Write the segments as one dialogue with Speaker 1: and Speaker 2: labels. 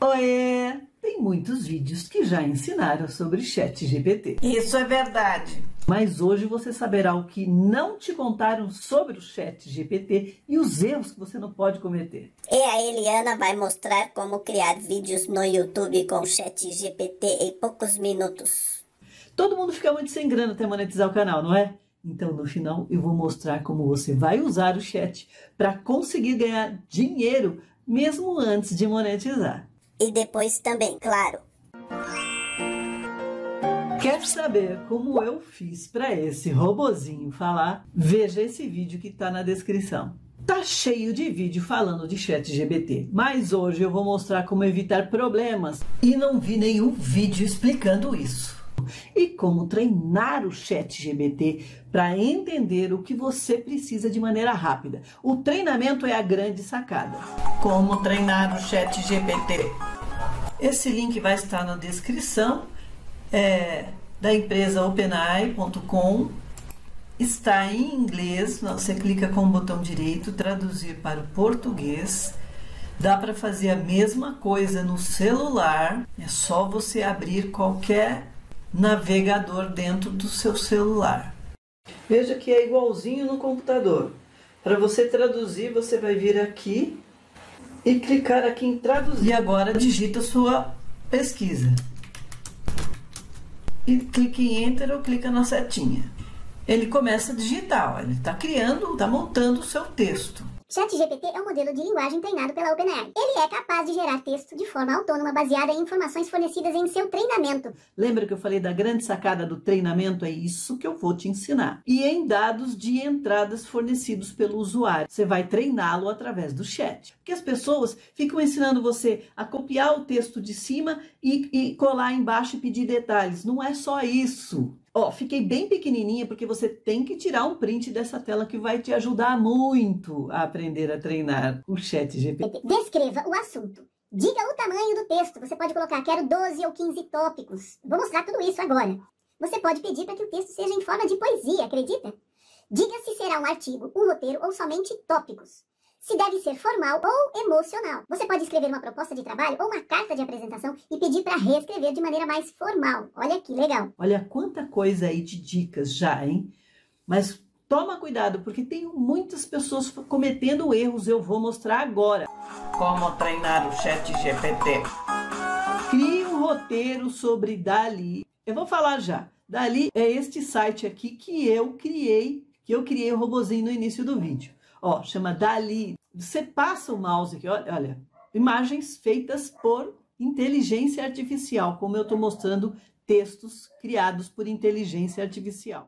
Speaker 1: Oiê! Tem muitos vídeos que já ensinaram sobre ChatGPT.
Speaker 2: Isso é verdade.
Speaker 1: Mas hoje você saberá o que não te contaram sobre o ChatGPT e os erros que você não pode cometer.
Speaker 3: E a Eliana vai mostrar como criar vídeos no YouTube com ChatGPT em poucos minutos.
Speaker 1: Todo mundo fica muito sem grana até monetizar o canal, não é? Então, no final, eu vou mostrar como você vai usar o chat para conseguir ganhar dinheiro mesmo antes de monetizar.
Speaker 3: E depois também, claro.
Speaker 1: Quer saber como eu fiz para esse robozinho falar? Veja esse vídeo que está na descrição. Tá cheio de vídeo falando de ChatGPT, mas hoje eu vou mostrar como evitar problemas e não vi nenhum vídeo explicando isso. E como treinar o ChatGPT para entender o que você precisa de maneira rápida. O treinamento é a grande sacada.
Speaker 2: Como treinar o ChatGPT?
Speaker 1: Esse link vai estar na descrição, da empresa OpenAI.com. Está em inglês, você clica com o botão direito, traduzir para o português. Dá para fazer a mesma coisa no celular, é só você abrir qualquer navegador dentro do seu celular. Veja que é igualzinho no computador. Para você traduzir, você vai vir aqui e clicar aqui em traduzir. E agora digita sua pesquisa. E clique em Enter ou clica na setinha. Ele começa a digitar, ele está criando, está montando o seu texto.
Speaker 4: ChatGPT é um modelo de linguagem treinado pela OpenAI. Ele é capaz de gerar texto de forma autônoma baseada em informações fornecidas em seu treinamento.
Speaker 1: Lembra que eu falei da grande sacada do treinamento? É isso que eu vou te ensinar. E em dados de entradas fornecidos pelo usuário. Você vai treiná-lo através do chat. Porque as pessoas ficam ensinando você a copiar o texto de cima e colar embaixo e pedir detalhes. Não é só isso. Ó, fiquei bem pequenininha porque você tem que tirar um print dessa tela que vai te ajudar muito a aprender a treinar o ChatGPT.
Speaker 4: Descreva o assunto. Diga o tamanho do texto. Você pode colocar, quero 12 ou 15 tópicos. Vou mostrar tudo isso agora. Você pode pedir para que o texto seja em forma de poesia, acredita? Diga se será um artigo, um roteiro ou somente tópicos. Se deve ser formal ou emocional. Você pode escrever uma proposta de trabalho ou uma carta de apresentação e pedir para reescrever de maneira mais formal. Olha que legal.
Speaker 1: Olha quanta coisa aí de dicas já, hein? Mas toma cuidado, porque tem muitas pessoas cometendo erros. Eu vou mostrar agora.
Speaker 2: Como treinar o ChatGPT?
Speaker 1: Crie um roteiro sobre DALL-E. Eu vou falar já. DALL-E é este site aqui que eu criei o robozinho no início do vídeo. Ó, chama DALL-E. Você passa o mouse aqui, olha, imagens feitas por inteligência artificial, como eu estou mostrando textos criados por inteligência artificial.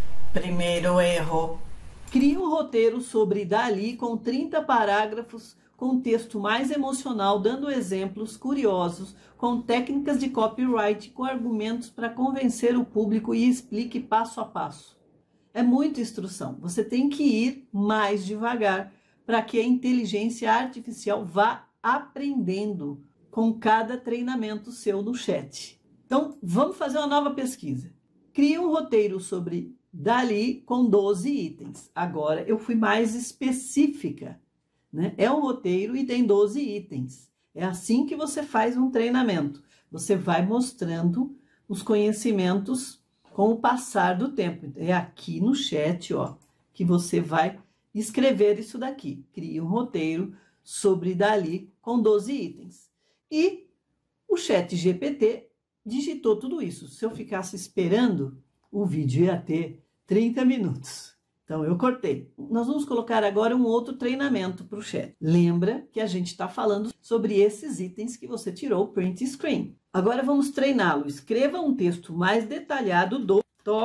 Speaker 2: Primeiro erro.
Speaker 1: Crie um roteiro sobre DALL-E com 30 parágrafos, com texto mais emocional, dando exemplos curiosos, com técnicas de copyright, com argumentos para convencer o público e explique passo a passo. É muita instrução. Você tem que ir mais devagar para que a inteligência artificial vá aprendendo com cada treinamento seu no chat. Então, vamos fazer uma nova pesquisa. Crie um roteiro sobre DALL-E com 12 itens. Agora, eu fui mais específica, né? É um roteiro e tem 12 itens. É assim que você faz um treinamento. Você vai mostrando os conhecimentos com o passar do tempo. É aqui no chat, ó, que você vai escrever isso daqui. Crie um roteiro sobre DALL-E com 12 itens. E o ChatGPT digitou tudo isso. Se eu ficasse esperando, o vídeo ia ter 30 minutos. Então, eu cortei. Nós vamos colocar agora um outro treinamento para o chat. Lembra que a gente está falando sobre esses itens que você tirou o print screen. Agora vamos treiná-lo. Escreva um texto mais detalhado do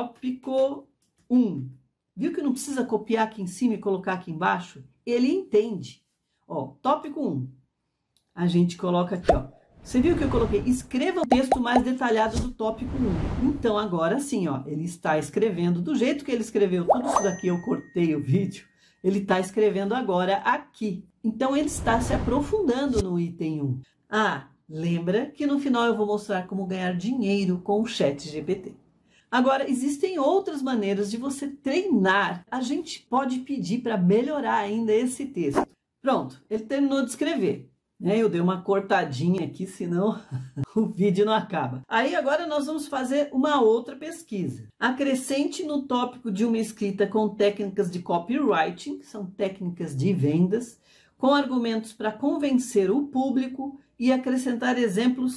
Speaker 1: tópico 1. Viu que não precisa copiar aqui em cima e colocar aqui embaixo? Ele entende. Ó, tópico 1. A gente coloca aqui, ó. Você viu que eu coloquei? Escreva o texto mais detalhado do tópico 1. Então, agora sim, ó, ele está escrevendo do jeito que ele escreveu. Tudo isso daqui eu cortei o vídeo. Ele está escrevendo agora aqui. Então, ele está se aprofundando no item 1. Ah, lembra que no final eu vou mostrar como ganhar dinheiro com o ChatGPT. Agora, existem outras maneiras de você treinar. A gente pode pedir para melhorar ainda esse texto. Pronto, ele terminou de escrever. Eu dei uma cortadinha aqui, senão o vídeo não acaba. Aí agora nós vamos fazer uma outra pesquisa. Acrescente no tópico de uma escrita com técnicas de copywriting, que são técnicas de vendas, com argumentos para convencer o público e acrescentar exemplos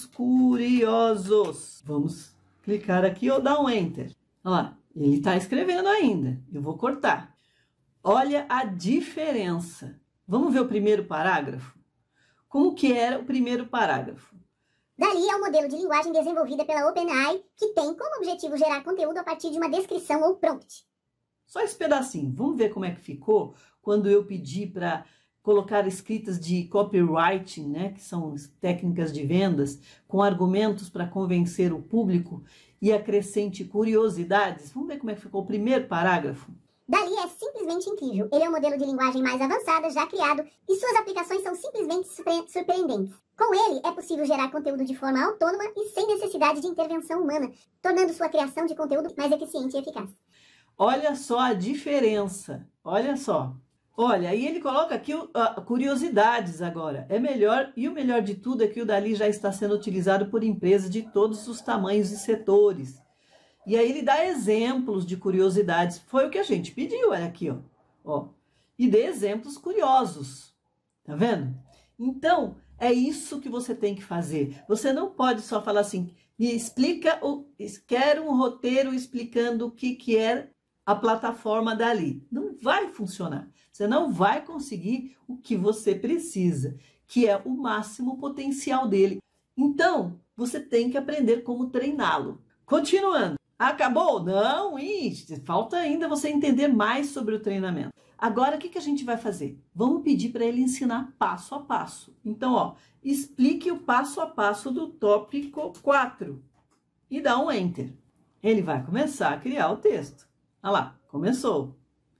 Speaker 1: curiosos. Vamos clicar aqui ou dar um Enter. Olha lá, ele está escrevendo ainda. Eu vou cortar. Olha a diferença. Vamos ver o primeiro parágrafo? Como que era o primeiro parágrafo?
Speaker 4: DALL-E é um modelo de linguagem desenvolvida pela OpenAI que tem como objetivo gerar conteúdo a partir de uma descrição ou prompt.
Speaker 1: Só esse pedacinho. Vamos ver como é que ficou quando eu pedi para colocar escritas de copywriting, que são técnicas de vendas, com argumentos para convencer o público e acrescente curiosidades. Vamos ver como é que ficou o primeiro parágrafo?
Speaker 4: DALL-E é simplesmente incrível. Ele é o modelo de linguagem mais avançada já criado e suas aplicações são simplesmente surpreendentes. Com ele, é possível gerar conteúdo de forma autônoma e sem necessidade de intervenção humana, tornando sua criação de conteúdo mais eficiente e eficaz.
Speaker 1: Olha só a diferença. Olha só. Olha, aí ele coloca aqui curiosidades agora. É melhor, e o melhor de tudo é que o DALL-E já está sendo utilizado por empresas de todos os tamanhos e setores. E aí ele dá exemplos de curiosidades. Foi o que a gente pediu, olha aqui, ó. E dê exemplos curiosos. Tá vendo? Então, é isso que você tem que fazer. Você não pode só falar assim, me explica, quero um roteiro explicando o que é a plataforma DALL-E. Não vai funcionar. Você não vai conseguir o que você precisa, que é o máximo potencial dele. Então, você tem que aprender como treiná-lo. Continuando. Acabou? Não, falta ainda você entender mais sobre o treinamento. Agora, o que a gente vai fazer? Vamos pedir para ele ensinar passo a passo. Então, explique o passo a passo do tópico 4 e dá um Enter. Ele vai começar a criar o texto. Olha lá, começou.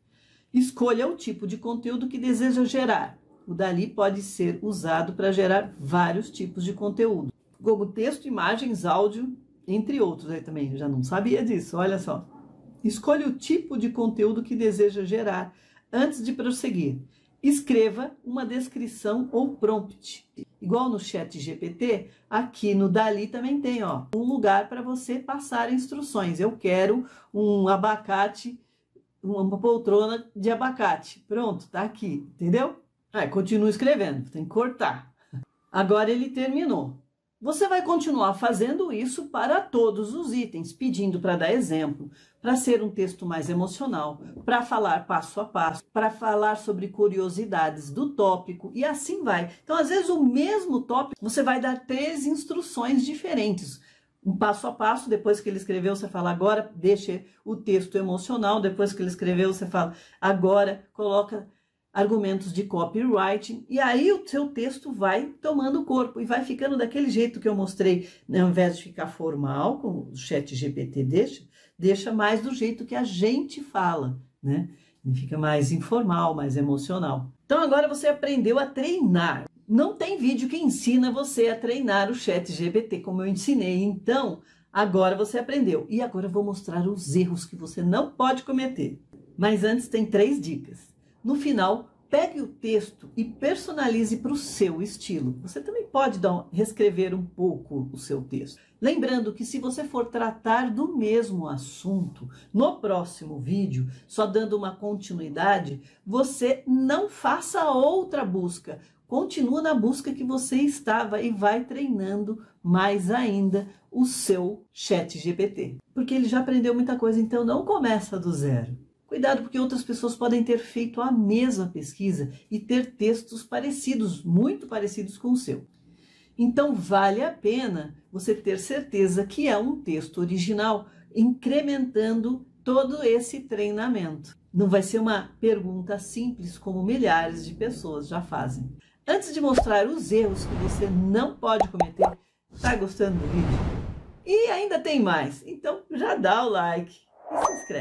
Speaker 1: Escolha o tipo de conteúdo que deseja gerar. O DALL-E pode ser usado para gerar vários tipos de conteúdo, como texto, imagens, áudio, entre outros. Aí também, eu já não sabia disso, olha só. Escolha o tipo de conteúdo que deseja gerar. Antes de prosseguir, escreva uma descrição ou prompt. Igual no ChatGPT, aqui no DALL-E também tem um lugar para você passar instruções. Eu quero um abacate, uma poltrona de abacate. Pronto, tá aqui, entendeu? Continua escrevendo, tem que cortar. Agora ele terminou. Você vai continuar fazendo isso para todos os itens, pedindo para dar exemplo, para ser um texto mais emocional, para falar passo a passo, para falar sobre curiosidades do tópico e assim vai. Então, às vezes, o mesmo tópico, você vai dar 3 instruções diferentes. Um passo a passo, depois que ele escreveu, você fala agora, deixa o texto emocional, depois que ele escreveu, você fala agora, coloca argumentos de copywriting, e aí o seu texto vai tomando corpo e vai ficando daquele jeito que eu mostrei, ao invés de ficar formal, como o ChatGPT deixa mais do jeito que a gente fala, Ele fica mais informal, mais emocional. Então agora você aprendeu a treinar. Não tem vídeo que ensina você a treinar o ChatGPT, como eu ensinei, então agora você aprendeu. E agora eu vou mostrar os erros que você não pode cometer. Mas antes tem 3 dicas. No final, pegue o texto e personalize para o seu estilo. Você também pode reescrever um pouco o seu texto. Lembrando que se você for tratar do mesmo assunto no próximo vídeo, só dando uma continuidade, você não faça outra busca. Continua na busca que você estava e vai treinando mais ainda o seu ChatGPT. Porque ele já aprendeu muita coisa, então não começa do zero. Cuidado, porque outras pessoas podem ter feito a mesma pesquisa e ter textos parecidos, muito parecidos com o seu. Então, vale a pena você ter certeza que é um texto original, incrementando todo esse treinamento. Não vai ser uma pergunta simples, como milhares de pessoas já fazem. Antes de mostrar os erros que você não pode cometer, tá gostando do vídeo? E ainda tem mais, então já dá o like e se inscreve.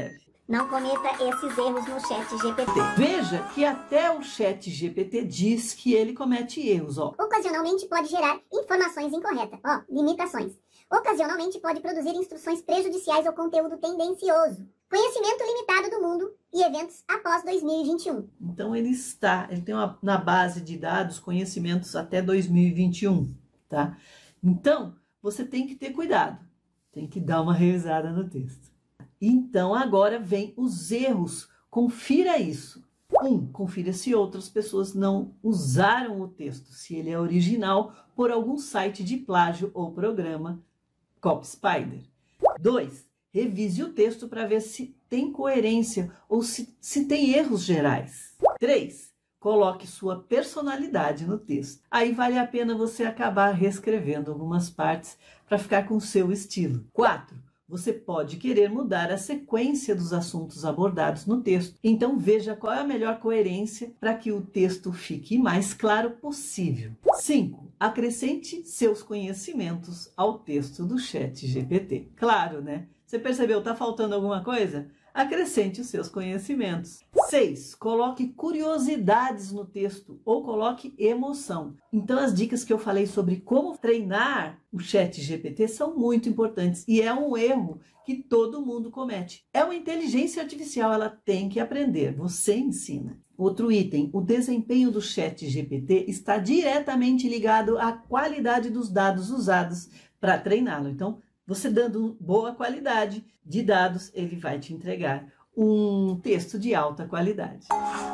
Speaker 4: Não cometa esses erros no ChatGPT.
Speaker 1: Veja que até o ChatGPT diz que ele comete erros, ó.
Speaker 4: Ocasionalmente pode gerar informações incorretas. Ó, limitações. Ocasionalmente pode produzir instruções prejudiciais ou conteúdo tendencioso. Conhecimento limitado do mundo e eventos após 2021.
Speaker 1: Então ele tem na base de dados conhecimentos até 2021, tá? Então você tem que ter cuidado, tem que dar uma revisada no texto. Então agora vem os erros, confira isso. Confira se outras pessoas não usaram o texto, se ele é original por algum site de plágio ou programa CopySpider. 2. Revise o texto para ver se tem coerência ou se tem erros gerais. 3. Coloque sua personalidade no texto. Aí vale a pena você acabar reescrevendo algumas partes para ficar com o seu estilo. 4. Você pode querer mudar a sequência dos assuntos abordados no texto. Então veja qual é a melhor coerência para que o texto fique mais claro possível. 5. Acrescente seus conhecimentos ao texto do ChatGPT. Claro, né? Você percebeu? Tá faltando alguma coisa? Acrescente os seus conhecimentos. 6. Coloque curiosidades no texto ou coloque emoção. Então as dicas que eu falei sobre como treinar o ChatGPT são muito importantes e é um erro que todo mundo comete. É uma inteligência artificial, ela tem que aprender, você ensina. Outro item, o desempenho do ChatGPT está diretamente ligado à qualidade dos dados usados para treiná-lo. Então, você dando boa qualidade de dados, ele vai te entregar um texto de alta qualidade.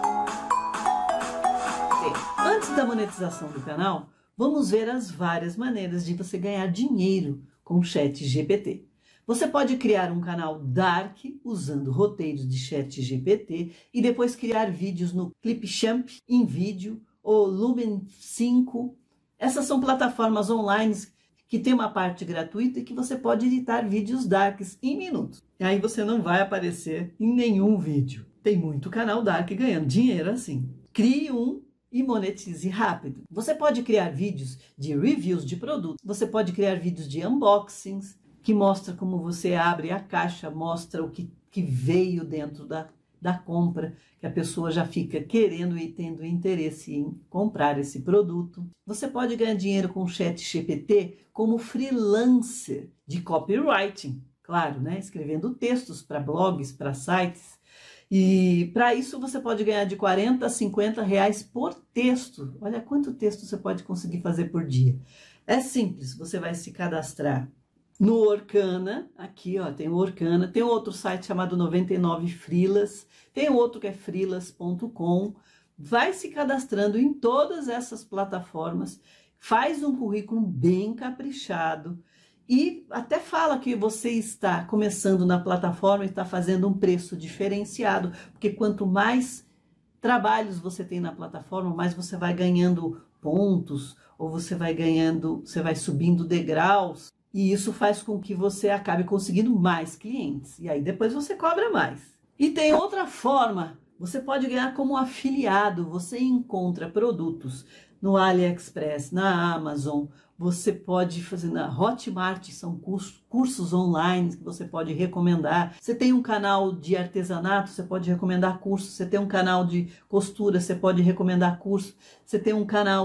Speaker 1: Antes da monetização do canal, vamos ver as várias maneiras de você ganhar dinheiro com o ChatGPT. Você pode criar um canal Dark usando roteiros de ChatGPT e depois criar vídeos no Clipchamp, InVideo ou Lumen 5. Essas são plataformas online que tem uma parte gratuita e que você pode editar vídeos darks em minutos. E aí você não vai aparecer em nenhum vídeo. Tem muito canal dark ganhando dinheiro assim. Crie um e monetize rápido. Você pode criar vídeos de reviews de produtos. Você pode criar vídeos de unboxings, que mostra como você abre a caixa, mostra o que veio dentro da compra, que a pessoa já fica querendo e tendo interesse em comprar esse produto. Você pode ganhar dinheiro com o ChatGPT como freelancer de copywriting, claro, né? Escrevendo textos para blogs, para sites. E para isso você pode ganhar de 40 a 50 reais por texto. Olha quanto texto você pode conseguir fazer por dia. É simples, você vai se cadastrar no Orkana, aqui ó, tem o Orkana, tem outro site chamado 99 Freelas, tem outro que é freelas.com, vai se cadastrando em todas essas plataformas, faz um currículo bem caprichado e até fala que você está começando na plataforma e está fazendo um preço diferenciado, porque quanto mais trabalhos você tem na plataforma, mais você vai ganhando pontos, ou você vai subindo degraus, e isso faz com que você acabe conseguindo mais clientes. E aí depois você cobra mais. E tem outra forma. Você pode ganhar como afiliado. Você encontra produtos no AliExpress, na Amazon. Você pode fazer na Hotmart. São cursos online que você pode recomendar. Você tem um canal de artesanato, você pode recomendar curso. Você tem um canal de costura, você pode recomendar curso. Você tem um canal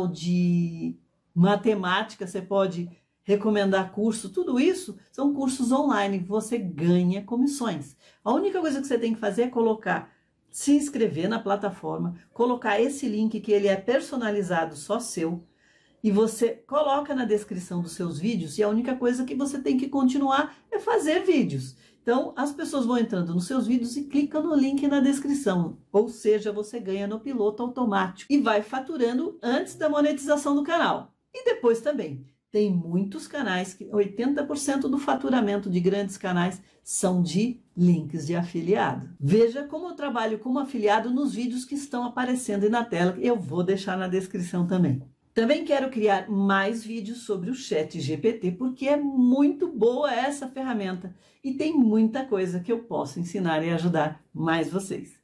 Speaker 1: de matemática, você pode recomendar curso, tudo isso são cursos online, você ganha comissões. A única coisa que você tem que fazer é se inscrever na plataforma, colocar esse link que ele é personalizado, só seu, e você coloca na descrição dos seus vídeos, e a única coisa que você tem que continuar é fazer vídeos. Então, as pessoas vão entrando nos seus vídeos e clicam no link na descrição, ou seja, você ganha no piloto automático e vai faturando antes da monetização do canal. E depois também. Tem muitos canais que 80% do faturamento de grandes canais são de links de afiliado. Veja como eu trabalho como afiliado nos vídeos que estão aparecendo aí na tela. Eu vou deixar na descrição também. Também quero criar mais vídeos sobre o ChatGPT, porque é muito boa essa ferramenta. E tem muita coisa que eu posso ensinar e ajudar mais vocês.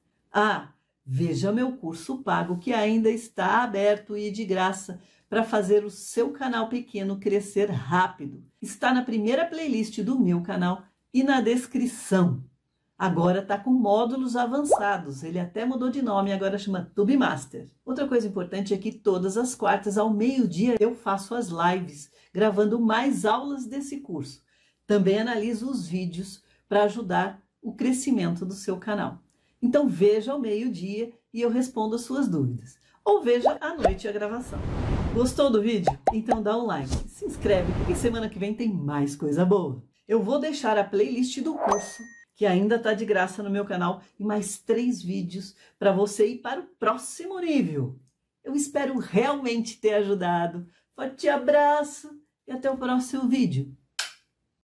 Speaker 1: Veja meu curso pago que ainda está aberto e de graça, para fazer o seu canal pequeno crescer rápido. Está na primeira playlist do meu canal e na descrição. Agora está com módulos avançados, ele até mudou de nome, agora chama TubeMaster. Outra coisa importante é que todas as quartas ao meio-dia eu faço as lives, gravando mais aulas desse curso. Também analiso os vídeos para ajudar o crescimento do seu canal. Então veja ao meio-dia e eu respondo as suas dúvidas. Ou veja à noite a gravação. Gostou do vídeo? Então dá um like, se inscreve, porque semana que vem tem mais coisa boa. Eu vou deixar a playlist do curso, que ainda está de graça no meu canal, e mais 3 vídeos para você ir para o próximo nível. Eu espero realmente ter ajudado. Forte abraço e até o próximo vídeo.